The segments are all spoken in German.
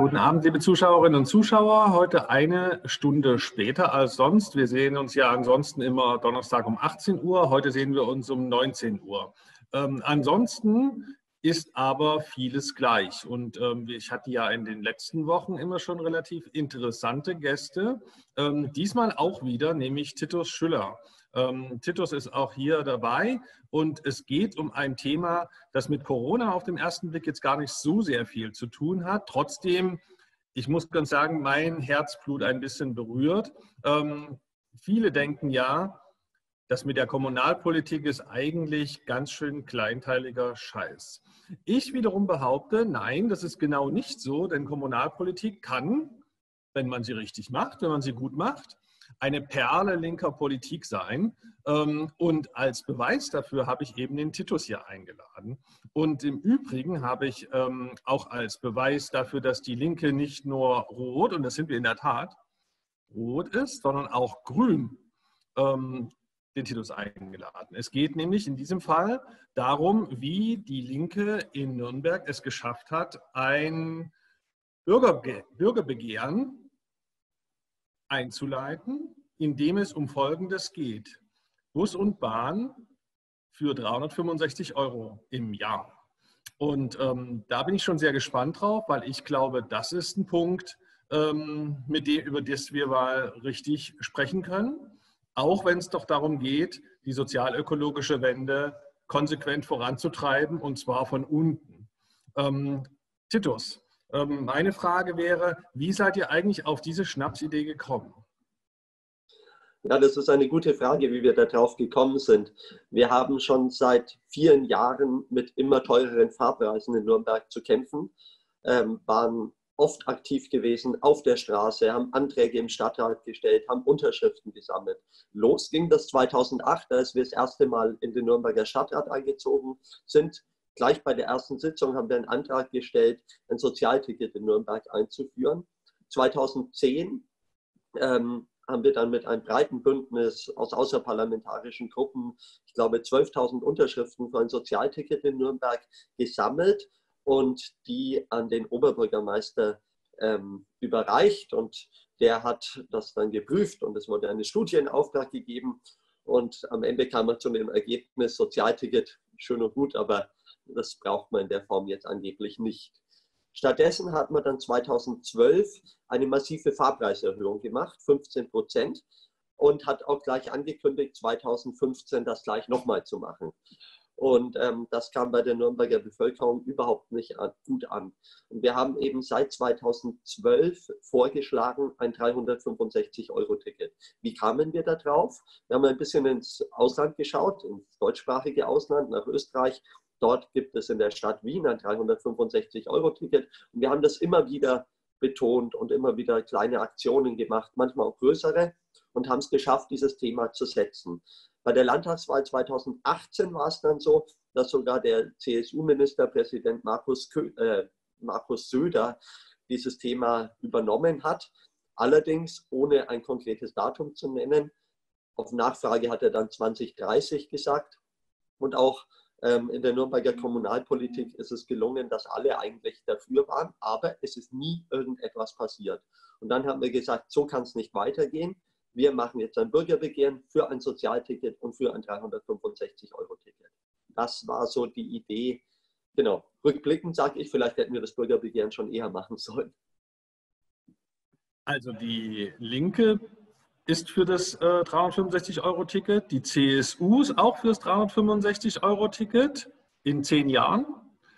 guten Abend, liebe Zuschauerinnen und Zuschauer. Heute eine Stunde später als sonst. Wir sehen uns ja ansonsten immer Donnerstag um 18 Uhr. Heute sehen wir uns um 19 Uhr. Ansonsten ist aber vieles gleich. Und ich hatte ja in den letzten Wochen immer schon relativ interessante Gäste. Diesmal auch wieder, nämlich Titus Schüller. Titus ist auch hier dabei und es geht um ein Thema, das mit Corona auf den ersten Blick jetzt gar nicht so sehr viel zu tun hat. Trotzdem, ich muss ganz sagen, mein Herzblut ein bisschen berührt. Viele denken ja, das mit der Kommunalpolitik ist eigentlich ganz schön kleinteiliger Scheiß. Ich wiederum behaupte, nein, das ist genau nicht so, denn Kommunalpolitik kann, wenn man sie richtig macht, wenn man sie gut macht, eine Perle linker Politik sein. Und als Beweis dafür habe ich eben den Titus hier eingeladen. Und im Übrigen habe ich auch als Beweis dafür, dass die Linke nicht nur rot, und das sind wir in der Tat, rot ist, sondern auch grün, den Titus eingeladen. Es geht nämlich in diesem Fall darum, wie die Linke in Nürnberg es geschafft hat, ein Bürgerbegehren einzuleiten, indem es um Folgendes geht. Bus und Bahn für 365 € im Jahr. Und da bin ich schon sehr gespannt drauf, weil ich glaube, das ist ein Punkt, über das wir mal richtig sprechen können. Auch wenn es doch darum geht, die sozialökologische Wende konsequent voranzutreiben, und zwar von unten. Titus, meine Frage wäre, wie seid ihr eigentlich auf diese Schnapsidee gekommen? Ja, das ist eine gute Frage, wie wir darauf gekommen sind. Wir haben schon seit vielen Jahren mit immer teureren Fahrpreisen in Nürnberg zu kämpfen, waren oft aktiv gewesen auf der Straße, haben Anträge im Stadtrat gestellt, haben Unterschriften gesammelt. Los ging das 2008, als wir das erste Mal in den Nürnberger Stadtrat eingezogen sind. Gleich bei der ersten Sitzung haben wir einen Antrag gestellt, ein Sozialticket in Nürnberg einzuführen. 2010 haben wir dann mit einem breiten Bündnis aus außerparlamentarischen Gruppen, ich glaube 12.000 Unterschriften für ein Sozialticket in Nürnberg gesammelt und die an den Oberbürgermeister überreicht. Und der hat das dann geprüft und es wurde eine Studie in Auftrag gegeben. Und am Ende kam man zu dem Ergebnis, Sozialticket, schön und gut, aber das braucht man in der Form jetzt angeblich nicht. Stattdessen hat man dann 2012 eine massive Fahrpreiserhöhung gemacht, 15%, und hat auch gleich angekündigt, 2015 das gleich nochmal zu machen. Und das kam bei der Nürnberger Bevölkerung überhaupt nicht gut an. Und wir haben eben seit 2012 vorgeschlagen, ein 365-Euro-Ticket. Wie kamen wir da drauf? Wir haben ein bisschen ins Ausland geschaut, ins deutschsprachige Ausland, nach Österreich. Dort gibt es in der Stadt Wien ein 365-Euro-Ticket. Und wir haben das immer wieder betont und immer wieder kleine Aktionen gemacht, manchmal auch größere, und haben es geschafft, dieses Thema zu setzen. Bei der Landtagswahl 2018 war es dann so, dass sogar der CSU-Ministerpräsident Markus Söder dieses Thema übernommen hat, allerdings ohne ein konkretes Datum zu nennen. Auf Nachfrage hat er dann 2030 gesagt. Und auch in der Nürnberger Kommunalpolitik ist es gelungen, dass alle eigentlich dafür waren, aber es ist nie irgendetwas passiert. Und dann haben wir gesagt, so kann es nicht weitergehen. Wir machen jetzt ein Bürgerbegehren für ein Sozialticket und für ein 365-Euro-Ticket. Das war so die Idee. Genau, rückblickend sage ich, vielleicht hätten wir das Bürgerbegehren schon eher machen sollen. Also die Linke ist für das 365-Euro-Ticket, die CSU ist auch für das 365-Euro-Ticket in 10 Jahren.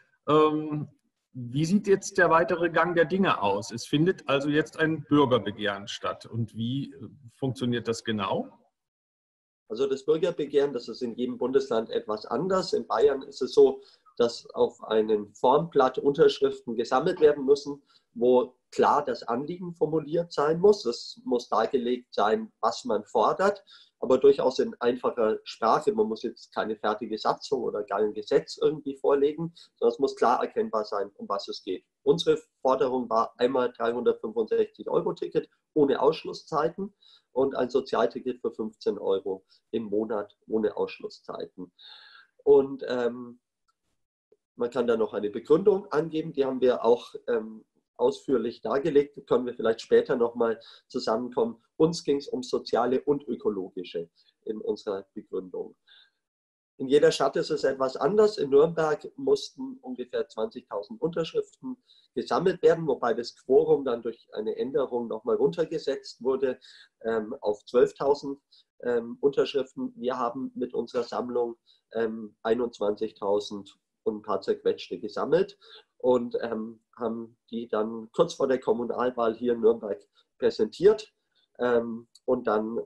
Wie sieht jetzt der weitere Gang der Dinge aus? Es findet also jetzt ein Bürgerbegehren statt. Und wie funktioniert das genau? Also das Bürgerbegehren, das ist in jedem Bundesland etwas anders. In Bayern ist es so, dass auf einem Formblatt Unterschriften gesammelt werden müssen, wo klar das Anliegen formuliert sein muss. Es muss dargelegt sein, was man fordert, aber durchaus in einfacher Sprache. Man muss jetzt keine fertige Satzung oder gar ein Gesetz irgendwie vorlegen, sondern es muss klar erkennbar sein, um was es geht. Unsere Forderung war einmal 365-Euro-Ticket ohne Ausschlusszeiten und ein Sozialticket für 15 € im Monat ohne Ausschlusszeiten. Und man kann da noch eine Begründung angeben, die haben wir auch ausführlich dargelegt, können wir vielleicht später nochmal zusammenkommen. Uns ging es um soziale und ökologische in unserer Begründung. In jeder Stadt ist es etwas anders. In Nürnberg mussten ungefähr 20.000 Unterschriften gesammelt werden, wobei das Quorum dann durch eine Änderung nochmal runtergesetzt wurde auf 12.000 Unterschriften. Wir haben mit unserer Sammlung 21.000 und ein paar zerquetschte gesammelt und haben die dann kurz vor der Kommunalwahl hier in Nürnberg präsentiert und dann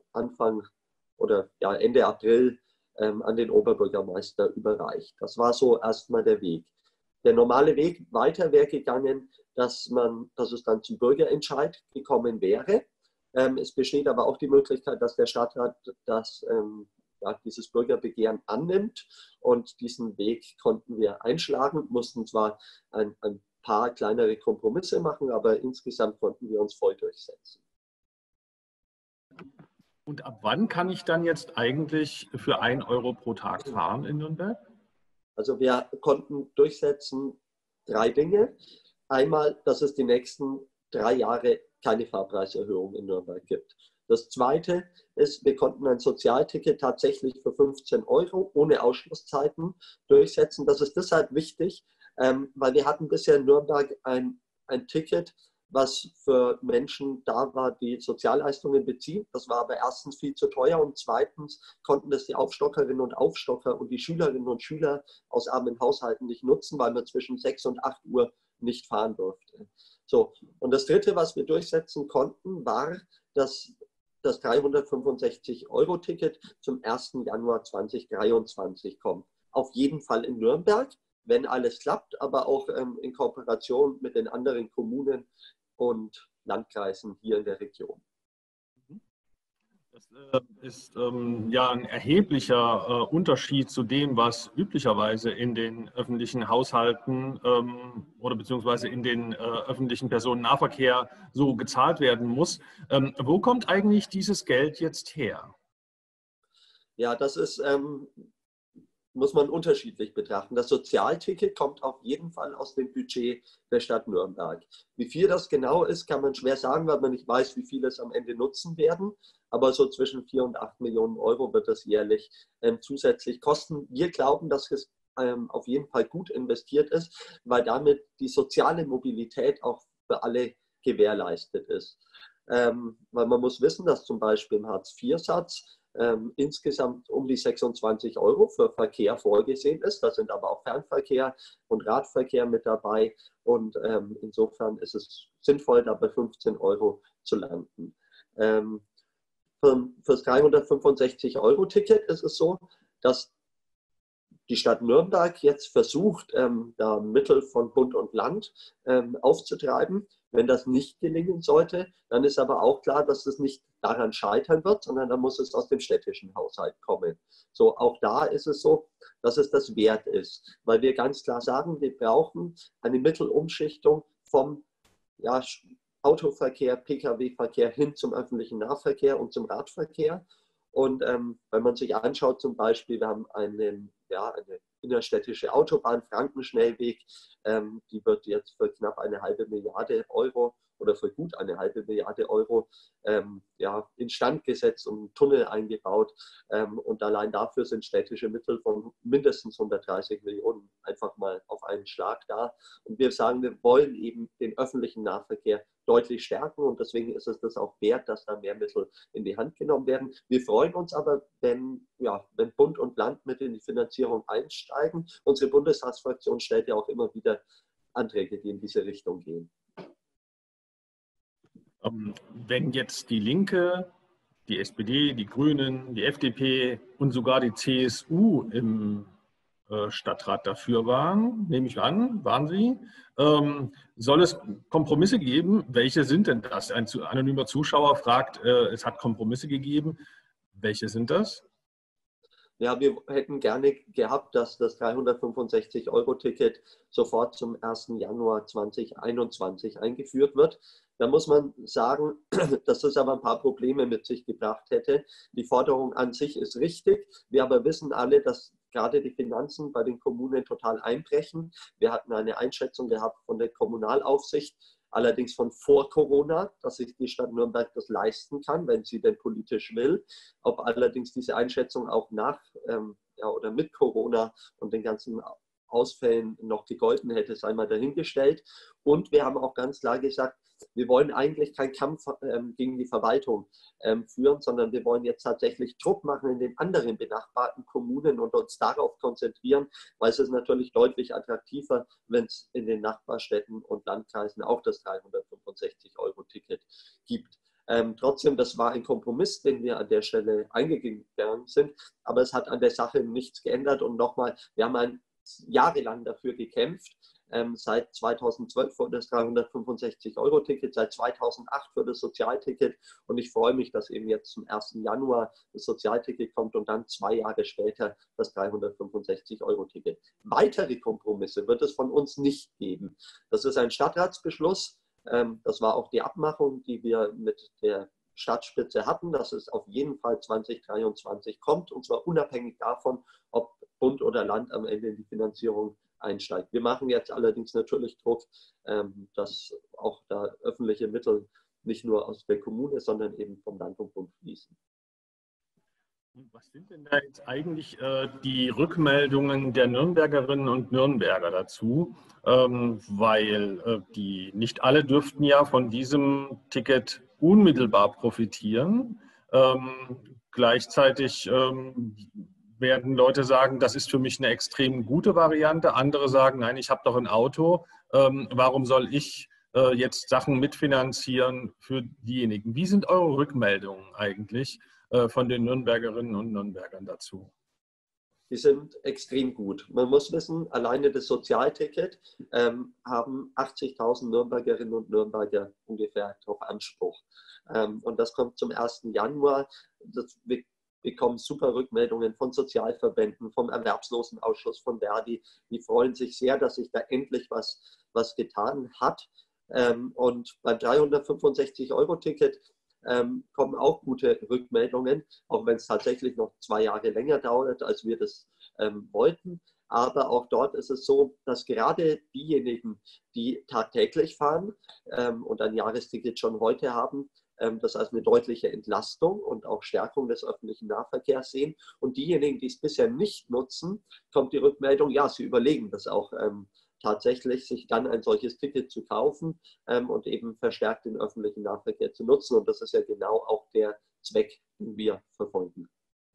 Ende April an den Oberbürgermeister überreicht. Das war so erstmal der Weg. Der normale Weg weiter wäre gegangen, dass es dann zum Bürgerentscheid gekommen wäre. Es besteht aber auch die Möglichkeit, dass der Stadtrat dieses Bürgerbegehren annimmt, und diesen Weg konnten wir einschlagen, mussten zwar ein paar kleinere Kompromisse machen, aber insgesamt konnten wir uns voll durchsetzen. Und ab wann kann ich dann jetzt eigentlich für 1 Euro pro Tag fahren in Nürnberg? Also wir konnten durchsetzen 3 Dinge. Einmal, dass es die nächsten 3 Jahre keine Fahrpreiserhöhung in Nürnberg gibt. Das Zweite ist, wir konnten ein Sozialticket tatsächlich für 15 Euro ohne Ausschlusszeiten durchsetzen. Das ist deshalb wichtig, weil wir hatten bisher in Nürnberg ein Ticket, was für Menschen da war, die Sozialleistungen beziehen. Das war aber erstens viel zu teuer und zweitens konnten das die Aufstockerinnen und Aufstocker und die Schülerinnen und Schüler aus armen Haushalten nicht nutzen, weil man zwischen 6 und 8 Uhr nicht fahren durfte. So, und das Dritte, was wir durchsetzen konnten, war, dass das 365-Euro-Ticket zum 1. Januar 2023 kommt. Auf jeden Fall in Nürnberg, wenn alles klappt, aber auch in Kooperation mit den anderen Kommunen und Landkreisen hier in der Region. Das ist ja ein erheblicher Unterschied zu dem, was üblicherweise in den öffentlichen Haushalten oder beziehungsweise in den öffentlichen Personennahverkehr so gezahlt werden muss. Wo kommt eigentlich dieses Geld jetzt her? Ja, das ist muss man unterschiedlich betrachten. Das Sozialticket kommt auf jeden Fall aus dem Budget der Stadt Nürnberg. Wie viel das genau ist, kann man schwer sagen, weil man nicht weiß, wie viele es am Ende nutzen werden. Aber so zwischen 4 und 8 Millionen Euro wird das jährlich zusätzlich kosten. Wir glauben, dass es auf jeden Fall gut investiert ist, weil damit die soziale Mobilität auch für alle gewährleistet ist. Weil man muss wissen, dass zum Beispiel im Hartz-IV-Satz insgesamt um die 26 Euro für Verkehr vorgesehen ist. Da sind aber auch Fernverkehr und Radverkehr mit dabei. Und insofern ist es sinnvoll, da bei 15 Euro zu landen. Für das 365-Euro-Ticket ist es so, dass die Stadt Nürnberg jetzt versucht, da Mittel von Bund und Land aufzutreiben. Wenn das nicht gelingen sollte, dann ist aber auch klar, dass es nicht daran scheitern wird, sondern dann muss es aus dem städtischen Haushalt kommen. So, auch da ist es so, dass es das wert ist, weil wir ganz klar sagen, wir brauchen eine Mittelumschichtung vom Autoverkehr, Pkw-Verkehr hin zum öffentlichen Nahverkehr und zum Radverkehr. Und wenn man sich anschaut, zum Beispiel, wir haben eine innerstädtische Autobahn, Frankenschnellweg, die wird jetzt für knapp 1,5 Milliarde Euro oder für gut 1,5 Milliarde Euro instand gesetzt und einen Tunnel eingebaut. Und allein dafür sind städtische Mittel von mindestens 130 Millionen einfach mal auf einen Schlag da. Und wir sagen, wir wollen eben den öffentlichen Nahverkehr deutlich stärken und deswegen ist es das auch wert, dass da mehr Mittel in die Hand genommen werden. Wir freuen uns aber, wenn Bund und Land mit in die Finanzierung einsteigen. Unsere Bundestagsfraktion stellt ja auch immer wieder Anträge, die in diese Richtung gehen. Wenn jetzt die Linke, die SPD, die Grünen, die FDP und sogar die CSU im Stadtrat dafür waren, nehme ich an, waren sie, soll es Kompromisse geben? Welche sind denn das? Ein anonymer Zuschauer fragt, es hat Kompromisse gegeben. Welche sind das? Ja, wir hätten gerne gehabt, dass das 365-Euro-Ticket sofort zum 1. Januar 2021 eingeführt wird. Da muss man sagen, dass das aber ein paar Probleme mit sich gebracht hätte. Die Forderung an sich ist richtig. Wir aber wissen alle, dass gerade die Finanzen bei den Kommunen total einbrechen. Wir hatten eine Einschätzung gehabt von der Kommunalaufsicht, allerdings von vor Corona, dass sich die Stadt Nürnberg das leisten kann, wenn sie denn politisch will. Ob allerdings diese Einschätzung auch nach oder mit Corona und den ganzen Ausfällen noch gegolten hätte, sei mal dahingestellt. Und wir haben auch ganz klar gesagt, wir wollen eigentlich keinen Kampf gegen die Verwaltung führen, sondern wir wollen jetzt tatsächlich Druck machen in den anderen benachbarten Kommunen und uns darauf konzentrieren, weil es ist natürlich deutlich attraktiver, wenn es in den Nachbarstädten und Landkreisen auch das 365-Euro-Ticket gibt. Trotzdem, das war ein Kompromiss, den wir an der Stelle eingegangen sind, aber es hat an der Sache nichts geändert. Und nochmal, wir haben jahrelang dafür gekämpft. Seit 2012 für das 365-Euro-Ticket, seit 2008 für das Sozialticket. Und ich freue mich, dass eben jetzt zum 1. Januar das Sozialticket kommt und dann 2 Jahre später das 365-Euro-Ticket. Weitere Kompromisse wird es von uns nicht geben. Das ist ein Stadtratsbeschluss. Das war auch die Abmachung, die wir mit der Stadtspitze hatten, dass es auf jeden Fall 2023 kommt, und zwar unabhängig davon, ob Bund oder Land am Ende in die Finanzierung einsteigt. Wir machen jetzt allerdings natürlich Druck, dass auch da öffentliche Mittel nicht nur aus der Kommune, sondern eben vom Land und Bund fließen. Was sind denn da jetzt eigentlich die Rückmeldungen der Nürnbergerinnen und Nürnberger dazu? Weil die nicht alle dürften ja von diesem Ticket unmittelbar profitieren. Gleichzeitig werden Leute sagen, das ist für mich eine extrem gute Variante. Andere sagen, nein, ich habe doch ein Auto. Warum soll ich jetzt Sachen mitfinanzieren für diejenigen? Wie sind eure Rückmeldungen eigentlich von den Nürnbergerinnen und Nürnbergern dazu? Die sind extrem gut. Man muss wissen, alleine das Sozialticket haben 80.000 Nürnbergerinnen und Nürnberger ungefähr darauf Anspruch. Und das kommt zum 1. Januar. Wir bekommen super Rückmeldungen von Sozialverbänden, vom Erwerbslosenausschuss, von Verdi. Die freuen sich sehr, dass sich da endlich was getan hat. Und beim 365-Euro-Ticket kommen auch gute Rückmeldungen, auch wenn es tatsächlich noch 2 Jahre länger dauert, als wir das wollten. Aber auch dort ist es so, dass gerade diejenigen, die tagtäglich fahren und ein Jahresticket schon heute haben, das als eine deutliche Entlastung und auch Stärkung des öffentlichen Nahverkehrs sehen. Und diejenigen, die es bisher nicht nutzen, kommt die Rückmeldung, ja, sie überlegen das auch tatsächlich, sich dann ein solches Ticket zu kaufen und eben verstärkt den öffentlichen Nahverkehr zu nutzen. Und das ist ja genau auch der Zweck, den wir verfolgen.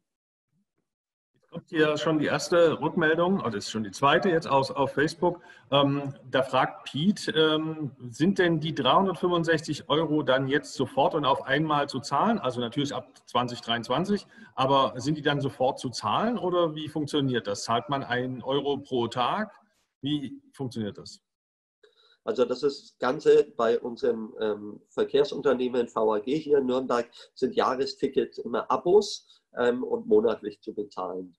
Jetzt kommt hier schon die erste Rückmeldung, also das ist schon die zweite jetzt auf Facebook. Da fragt Pete, sind denn die 365 Euro dann jetzt sofort und auf einmal zu zahlen? Also natürlich ab 2023, aber sind die dann sofort zu zahlen oder wie funktioniert das? Zahlt man 1 Euro pro Tag? Wie funktioniert das? Also das ist das Ganze bei unserem Verkehrsunternehmen VAG hier in Nürnberg, sind Jahrestickets immer Abos und monatlich zu bezahlen.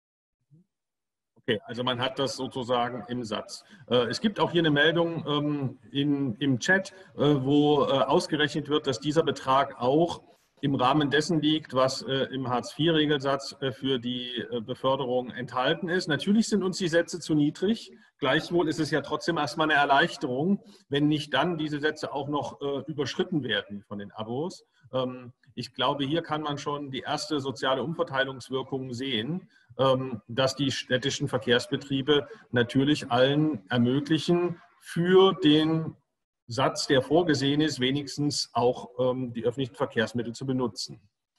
Okay, also man hat das sozusagen im Satz. Es gibt auch hier eine Meldung im Chat, wo ausgerechnet wird, dass dieser Betrag auch im Rahmen dessen liegt, was im Hartz-IV-Regelsatz für die Beförderung enthalten ist. Natürlich sind uns die Sätze zu niedrig. Gleichwohl ist es ja trotzdem erstmal eine Erleichterung, wenn nicht dann diese Sätze auch noch überschritten werden von den Abos. Ich glaube, hier kann man schon die erste soziale Umverteilungswirkung sehen, dass die städtischen Verkehrsbetriebe natürlich allen ermöglichen, für den Satz, der vorgesehen ist, wenigstens auch die öffentlichen Verkehrsmittel zu benutzen.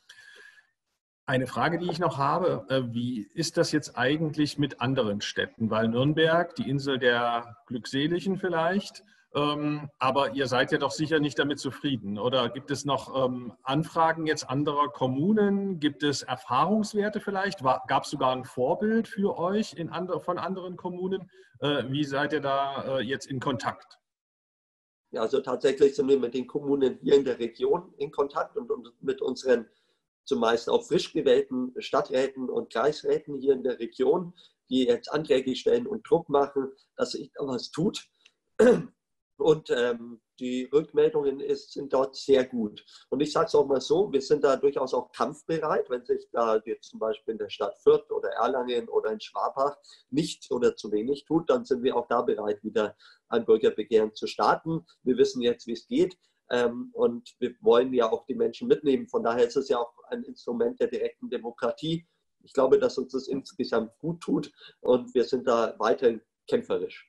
Eine Frage, die ich noch habe, wie ist das jetzt eigentlich mit anderen Städten? Weil Nürnberg, die Insel der Glückseligen vielleicht, aber ihr seid ja doch sicher nicht damit zufrieden. Oder gibt es noch Anfragen jetzt anderer Kommunen? Gibt es Erfahrungswerte vielleicht? Gab es sogar ein Vorbild für euch von anderen Kommunen? Wie seid ihr da jetzt in Kontakt? Ja, also tatsächlich sind wir mit den Kommunen hier in der Region in Kontakt und mit unseren zumeist auch frisch gewählten Stadträten und Kreisräten hier in der Region, die jetzt Anträge stellen und Druck machen, dass sich da was tut. Und die Rückmeldungen sind dort sehr gut. Und ich sage es auch mal so, wir sind da durchaus auch kampfbereit, wenn sich da jetzt zum Beispiel in der Stadt Fürth oder Erlangen oder in Schwabach nichts oder zu wenig tut, dann sind wir auch da bereit, wieder ein Bürgerbegehren zu starten. Wir wissen jetzt, wie es geht. Und wir wollen ja auch die Menschen mitnehmen. Von daher ist es ja auch ein Instrument der direkten Demokratie. Ich glaube, dass uns das insgesamt gut tut und wir sind da weiterhin kämpferisch.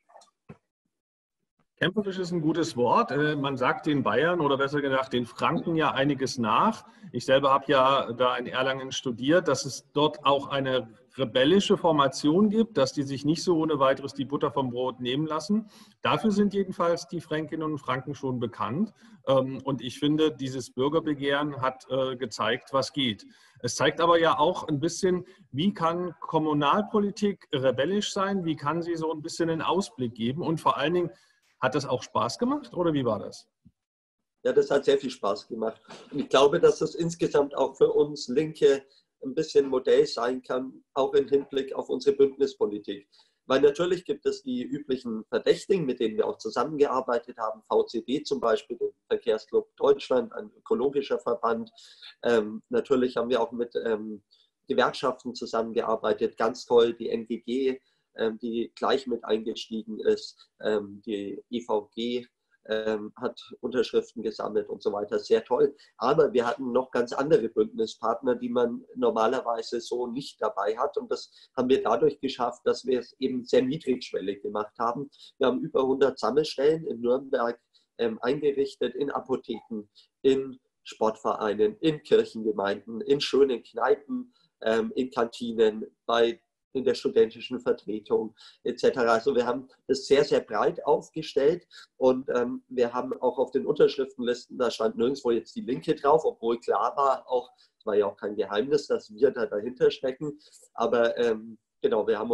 Kämpferisch ist ein gutes Wort. Man sagt den Bayern oder besser gesagt den Franken ja einiges nach. Ich selber habe ja da in Erlangen studiert, dass es dort auch eine rebellische Formation gibt, dass die sich nicht so ohne weiteres die Butter vom Brot nehmen lassen. Dafür sind jedenfalls die Fränkinnen und Franken schon bekannt. Und ich finde, dieses Bürgerbegehren hat gezeigt, was geht. Es zeigt aber ja auch ein bisschen, wie kann Kommunalpolitik rebellisch sein, wie kann sie so ein bisschen einen Ausblick geben und vor allen Dingen, hat das auch Spaß gemacht oder wie war das? Ja, das hat sehr viel Spaß gemacht. Und ich glaube, dass das insgesamt auch für uns Linke ein bisschen Modell sein kann, auch im Hinblick auf unsere Bündnispolitik. Weil natürlich gibt es die üblichen Verdächtigen, mit denen wir auch zusammengearbeitet haben, VCD zum Beispiel, den Verkehrsclub Deutschland, ein ökologischer Verband. Natürlich haben wir auch mit Gewerkschaften zusammengearbeitet, ganz toll, die NGG, die gleich mit eingestiegen ist, die EVG hat Unterschriften gesammelt und so weiter, sehr toll. Aber wir hatten noch ganz andere Bündnispartner, die man normalerweise so nicht dabei hat und das haben wir dadurch geschafft, dass wir es eben sehr niedrigschwellig gemacht haben. Wir haben über 100 Sammelstellen in Nürnberg eingerichtet, in Apotheken, in Sportvereinen, in Kirchengemeinden, in schönen Kneipen, in Kantinen, in der studentischen Vertretung etc. Also wir haben das sehr, sehr breit aufgestellt und wir haben auch auf den Unterschriftenlisten, da stand nirgendwo jetzt die Linke drauf, obwohl klar war, es war ja auch kein Geheimnis, dass wir da dahinter stecken, aber genau, wir haben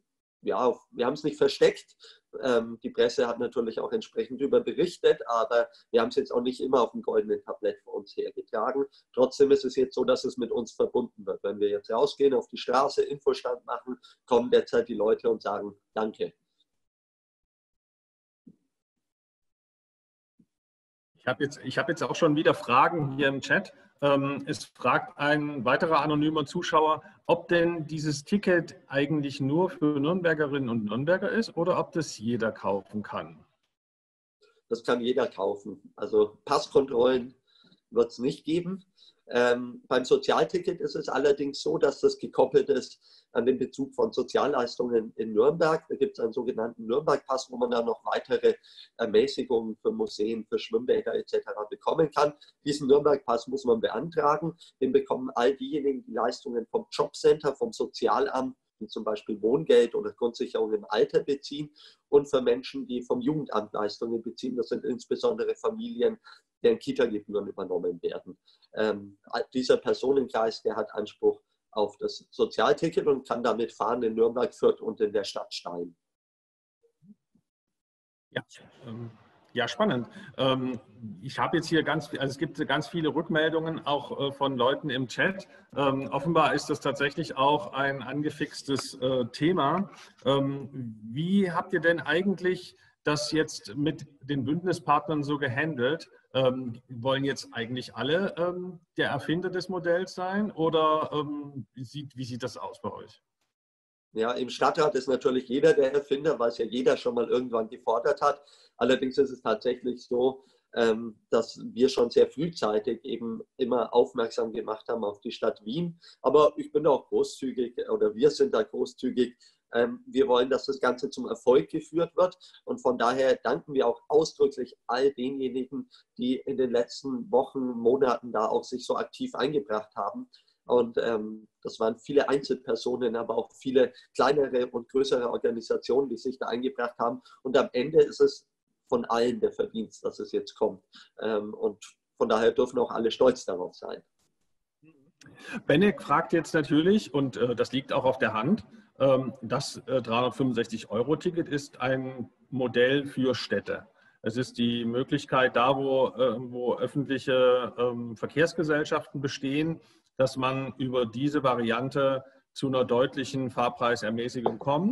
es nicht versteckt. Die Presse hat natürlich auch entsprechend darüber berichtet, aber wir haben es jetzt auch nicht immer auf dem goldenen Tablett vor uns hergetragen. Trotzdem ist es jetzt so, dass es mit uns verbunden wird. Wenn wir jetzt rausgehen auf die Straße, Infostand machen, kommen derzeit die Leute und sagen Danke. Ich hab jetzt auch schon wieder Fragen hier im Chat. Es fragt ein weiterer anonymer Zuschauer, ob denn dieses Ticket eigentlich nur für Nürnbergerinnen und Nürnberger ist oder ob das jeder kaufen kann. Das kann jeder kaufen. Also Passkontrollen wird es nicht geben. Beim Sozialticket ist es allerdings so, dass das gekoppelt ist an den Bezug von Sozialleistungen in Nürnberg. Da gibt es einen sogenannten Nürnberg-Pass, wo man dann noch weitere Ermäßigungen für Museen, für Schwimmbäder etc. bekommen kann. Diesen Nürnberg-Pass muss man beantragen. Den bekommen all diejenigen, die Leistungen vom Jobcenter, vom Sozialamt, wie zum Beispiel Wohngeld oder Grundsicherung im Alter beziehen und für Menschen, die vom Jugendamt Leistungen beziehen. Das sind insbesondere Familien, deren Kita-Gebühren übernommen werden. Dieser Personenkreis, der hat Anspruch auf das Sozialticket und kann damit fahren in Nürnberg, Fürth und in der Stadt Stein. Ja, ja, spannend. Ich habe jetzt hier es gibt ganz viele Rückmeldungen auch von Leuten im Chat. Offenbar ist das tatsächlich auch ein angefixtes Thema. Wie habt ihr denn eigentlich das jetzt mit den Bündnispartnern so gehandelt? Wollen jetzt eigentlich alle der Erfinder des Modells sein oder wie sieht das aus bei euch? Ja, im Stadtrat ist natürlich jeder der Erfinder, weil es ja jeder schon mal irgendwann gefordert hat. Allerdings ist es tatsächlich so, dass wir schon sehr frühzeitig eben immer aufmerksam gemacht haben auf die Stadt Wien. Aber ich bin auch großzügig oder wir sind da großzügig. Wir wollen, dass das Ganze zum Erfolg geführt wird. Und von daher danken wir auch ausdrücklich all denjenigen, die in den letzten Wochen, Monaten da auch sich so aktiv eingebracht haben. Und das waren viele Einzelpersonen, aber auch viele kleinere und größere Organisationen, die sich da eingebracht haben. Und am Ende ist es von allen der Verdienst, dass es jetzt kommt. Und von daher dürfen auch alle stolz darauf sein. Benek fragt jetzt natürlich, und das liegt auch auf der Hand, das 365-Euro-Ticket ist ein Modell für Städte. Es ist die Möglichkeit, da wo öffentliche Verkehrsgesellschaften bestehen, dass man über diese Variante zu einer deutlichen Fahrpreisermäßigung kommt.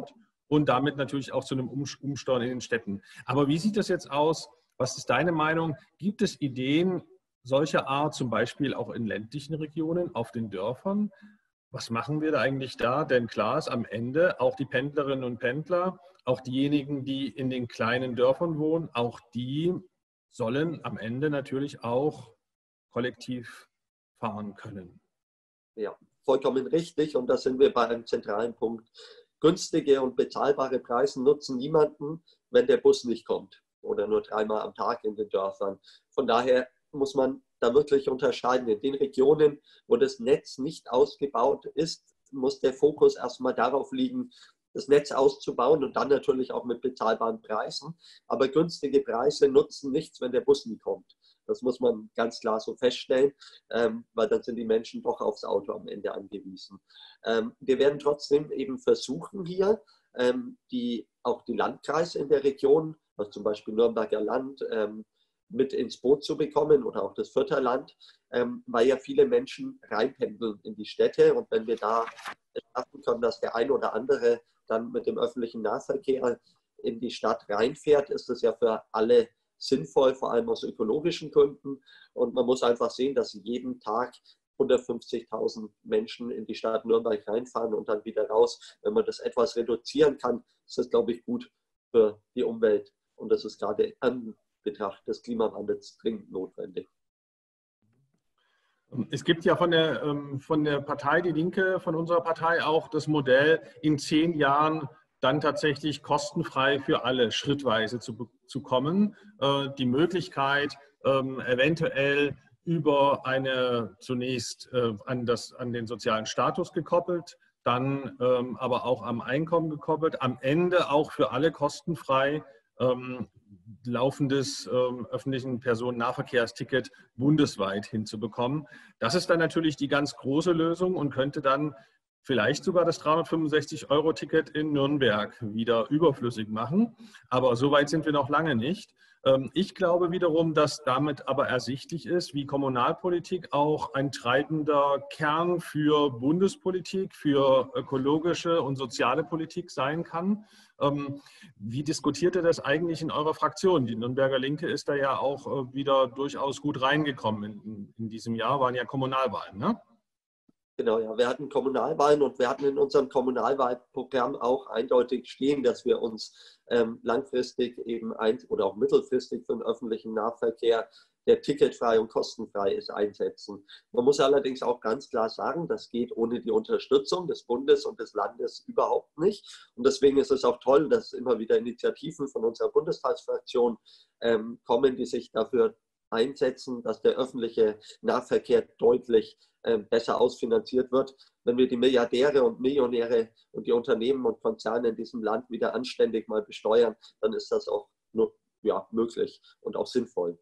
und damit natürlich auch zu einem Umsteuern in den Städten. Aber wie sieht das jetzt aus? Was ist deine Meinung? Gibt es Ideen solcher Art, zum Beispiel auch in ländlichen Regionen, auf den Dörfern? Was machen wir da eigentlich da? Denn klar ist am Ende, auch die Pendlerinnen und Pendler, auch diejenigen, die in den kleinen Dörfern wohnen, auch die sollen am Ende natürlich auch kollektiv fahren können. Ja, vollkommen richtig. Und da sind wir bei einem zentralen Punkt. Günstige und bezahlbare Preise nutzen niemanden, wenn der Bus nicht kommt oder nur 3-mal am Tag in den Dörfern. Von daher muss man da wirklich unterscheiden. In den Regionen, wo das Netz nicht ausgebaut ist, muss der Fokus erstmal darauf liegen, das Netz auszubauen und dann natürlich auch mit bezahlbaren Preisen. Aber günstige Preise nutzen nichts, wenn der Bus nie kommt. Das muss man ganz klar so feststellen, weil dann sind die Menschen doch aufs Auto am Ende angewiesen. Wir werden trotzdem eben versuchen hier, auch die Landkreise in der Region, also zum Beispiel Nürnberger Land, mit ins Boot zu bekommen oder auch das Fürther Land, weil ja viele Menschen reinpendeln in die Städte. Und wenn wir da es schaffen können, dass der ein oder andere dann mit dem öffentlichen Nahverkehr in die Stadt reinfährt, ist das ja für alle sinnvoll, vor allem aus ökologischen Gründen. Und man muss einfach sehen, dass jeden Tag 150.000 Menschen in die Stadt Nürnberg reinfahren und dann wieder raus. Wenn man das etwas reduzieren kann, ist das, glaube ich, gut für die Umwelt. Und das ist gerade an Betracht des Klimawandels dringend notwendig. Es gibt ja von der Partei Die Linke, von unserer Partei auch das Modell, in 10 Jahren dann tatsächlich kostenfrei für alle schrittweise zu kommen. Die Möglichkeit, eventuell über eine zunächst an den sozialen Status gekoppelt, dann aber auch am Einkommen gekoppelt, am Ende auch für alle kostenfrei laufendes öffentlichen Personennahverkehrsticket bundesweit hinzubekommen. Das ist dann natürlich die ganz große Lösung und könnte dann vielleicht sogar das 365-Euro-Ticket in Nürnberg wieder überflüssig machen. Aber so weit sind wir noch lange nicht. Ich glaube wiederum, dass damit aber ersichtlich ist, wie Kommunalpolitik auch ein treibender Kern für Bundespolitik, für ökologische und soziale Politik sein kann. Wie diskutiert ihr das eigentlich in eurer Fraktion? Die Nürnberger Linke ist da ja auch wieder durchaus gut reingekommen. In diesem Jahr waren ja Kommunalwahlen, ne? Genau, ja. Wir hatten Kommunalwahlen und wir hatten in unserem Kommunalwahlprogramm auch eindeutig stehen, dass wir uns langfristig eben oder auch mittelfristig für den öffentlichen Nahverkehr, der ticketfrei und kostenfrei ist, einsetzen. Man muss allerdings auch ganz klar sagen, das geht ohne die Unterstützung des Bundes und des Landes überhaupt nicht. Und deswegen ist es auch toll, dass immer wieder Initiativen von unserer Bundestagsfraktion kommen, die sich dafür einsetzen, dass der öffentliche Nahverkehr deutlich besser ausfinanziert wird. Wenn wir die Milliardäre und Millionäre und die Unternehmen und Konzerne in diesem Land wieder anständig mal besteuern, dann ist das auch nur, möglich und auch sinnvoll.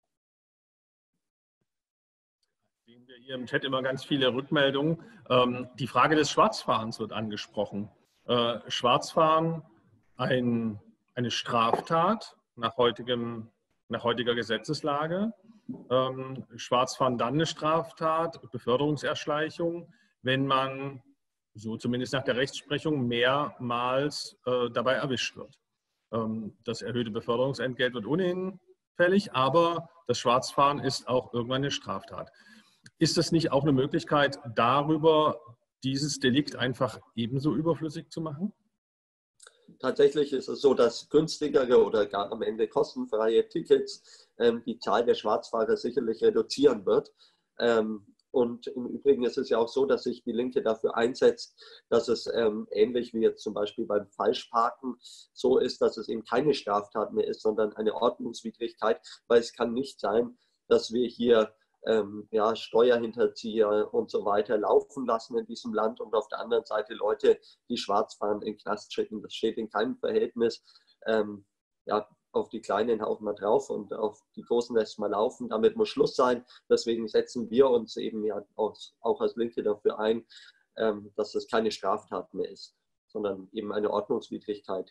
Sehen wir hier im Chat immer ganz viele Rückmeldungen. Die Frage des Schwarzfahrens wird angesprochen. Schwarzfahren eine Straftat nach heutiger Gesetzeslage. Schwarzfahren dann eine Straftat, Beförderungserschleichung, wenn man, so zumindest nach der Rechtsprechung, mehrmals dabei erwischt wird. Das erhöhte Beförderungsentgelt wird ohnehin fällig, aber das Schwarzfahren ist auch irgendwann eine Straftat. Ist es nicht auch eine Möglichkeit, darüber dieses Delikt einfach ebenso überflüssig zu machen? Tatsächlich ist es so, dass günstigere oder gar am Ende kostenfreie Tickets die Zahl der Schwarzfahrer sicherlich reduzieren wird. Und im Übrigen ist es ja auch so, dass sich die Linke dafür einsetzt, dass es ähnlich wie jetzt zum Beispiel beim Falschparken so ist, dass es eben keine Straftat mehr ist, sondern eine Ordnungswidrigkeit, weil es kann nicht sein, dass wir hier Steuerhinterzieher und so weiter laufen lassen in diesem Land und auf der anderen Seite Leute, die schwarz fahren, in den Knast schicken. Das steht in keinem Verhältnis. Auf die Kleinen hauen wir drauf und auf die Großen lässt man laufen. Damit muss Schluss sein. Deswegen setzen wir uns eben ja auch als Linke dafür ein, dass das keine Straftat mehr ist, sondern eben eine Ordnungswidrigkeit.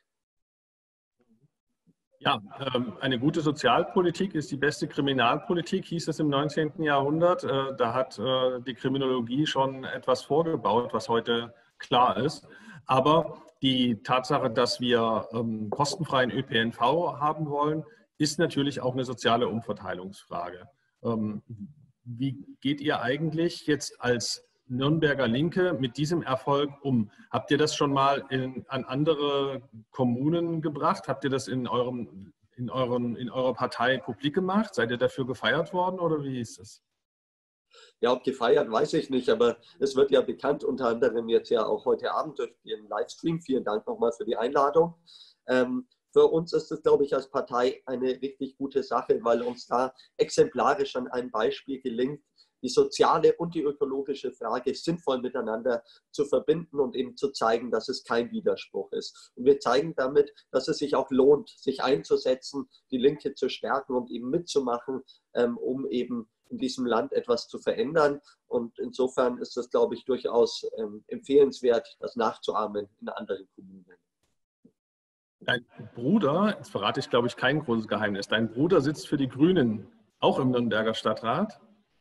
Ja, eine gute Sozialpolitik ist die beste Kriminalpolitik, hieß es im 19. Jahrhundert. Da hat die Kriminologie schon etwas vorgebaut, was heute klar ist. Aber Die Tatsache, dass wir kostenfreien ÖPNV haben wollen, ist natürlich auch eine soziale Umverteilungsfrage. Wie geht ihr eigentlich jetzt als Nürnberger Linke mit diesem Erfolg um? Habt ihr das schon mal an andere Kommunen gebracht? Habt ihr das in eurer Partei publik gemacht? Seid ihr dafür gefeiert worden oder wie ist es? Ja, ob gefeiert, weiß ich nicht, aber es wird ja bekannt, unter anderem jetzt ja auch heute Abend durch den Livestream. Vielen Dank nochmal für die Einladung. Für uns ist es, glaube ich, als Partei eine richtig gute Sache, weil uns da exemplarisch an einem Beispiel gelingt, die soziale und die ökologische Frage sinnvoll miteinander zu verbinden und eben zu zeigen, dass es kein Widerspruch ist. Und wir zeigen damit, dass es sich auch lohnt, sich einzusetzen, die Linke zu stärken und eben mitzumachen, um eben in diesem Land etwas zu verändern. Und insofern ist es, glaube ich, durchaus empfehlenswert, das nachzuahmen in anderen Kommunen. Dein Bruder, jetzt verrate ich, glaube ich, kein großes Geheimnis, dein Bruder sitzt für die Grünen auch im Nürnberger Stadtrat.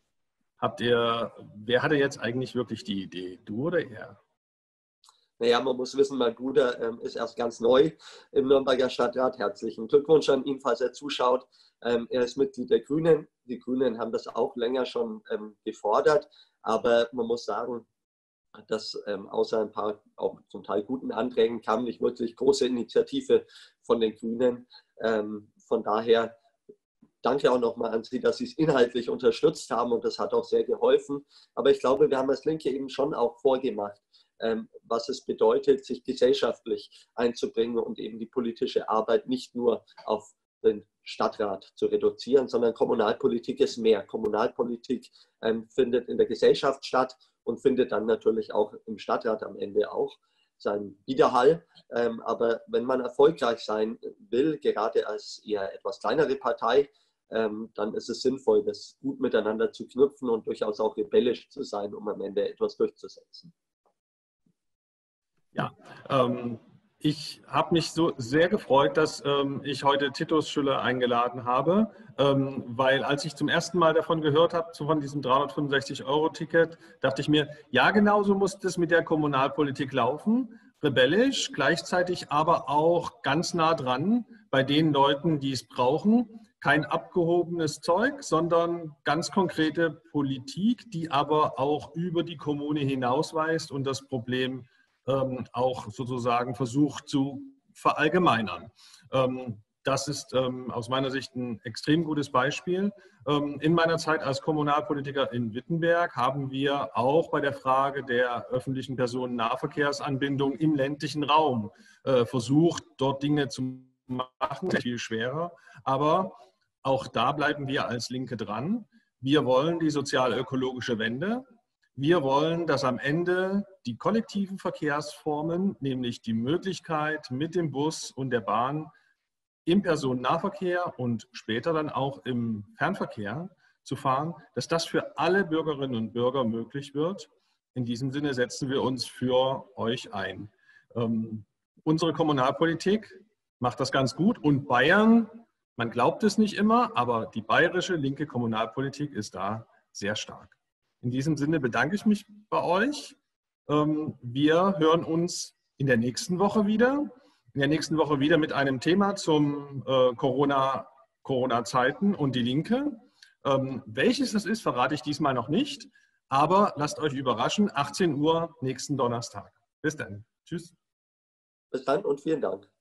Wer hatte jetzt eigentlich wirklich die Idee, du oder er? Naja, man muss wissen, mein Bruder ist erst ganz neu im Nürnberger Stadtrat. Herzlichen Glückwunsch an ihn, falls er zuschaut. Er ist Mitglied der Grünen. Die Grünen haben das auch länger schon gefordert. Aber man muss sagen, dass außer ein paar auch zum Teil guten Anträgen kam nicht wirklich große Initiative von den Grünen. Von daher danke auch nochmal an Sie, dass Sie es inhaltlich unterstützt haben und das hat auch sehr geholfen. Aber ich glaube, wir haben als Linke eben schon auch vorgemacht, was es bedeutet, sich gesellschaftlich einzubringen und eben die politische Arbeit nicht nur auf den Stadtrat zu reduzieren, sondern Kommunalpolitik ist mehr. Kommunalpolitik findet in der Gesellschaft statt und findet dann natürlich auch im Stadtrat am Ende auch seinen Widerhall. Aber wenn man erfolgreich sein will, gerade als eher etwas kleinere Partei, dann ist es sinnvoll, das gut miteinander zu knüpfen und durchaus auch rebellisch zu sein, um am Ende etwas durchzusetzen. Ja, ich habe mich so sehr gefreut, dass ich heute Titus Schüller eingeladen habe, weil als ich zum ersten Mal davon gehört habe, von diesem 365-Euro-Ticket, dachte ich mir, ja, genau so muss das mit der Kommunalpolitik laufen. Rebellisch, gleichzeitig aber auch ganz nah dran bei den Leuten, die es brauchen. Kein abgehobenes Zeug, sondern ganz konkrete Politik, die aber auch über die Kommune hinausweist und das Problem auch sozusagen versucht zu verallgemeinern. Das ist aus meiner Sicht ein extrem gutes Beispiel. In meiner Zeit als Kommunalpolitiker in Wittenberg haben wir auch bei der Frage der öffentlichen Personennahverkehrsanbindung im ländlichen Raum versucht, dort Dinge zu machen. Viel schwerer, aber auch da bleiben wir als Linke dran. Wir wollen die sozial-ökologische Wende. Wir wollen, dass am Ende die kollektiven Verkehrsformen, nämlich die Möglichkeit, mit dem Bus und der Bahn im Personennahverkehr und später dann auch im Fernverkehr zu fahren, dass das für alle Bürgerinnen und Bürger möglich wird. In diesem Sinne setzen wir uns für euch ein. Unsere Kommunalpolitik macht das ganz gut und Bayern, man glaubt es nicht immer, aber die bayerische linke Kommunalpolitik ist da sehr stark. In diesem Sinne bedanke ich mich bei euch. Wir hören uns in der nächsten Woche wieder. In der nächsten Woche wieder mit einem Thema zum Corona-Zeiten und die Linke. Welches das ist, verrate ich diesmal noch nicht. Aber lasst euch überraschen, 18 Uhr nächsten Donnerstag. Bis dann. Tschüss. Bis dann und vielen Dank.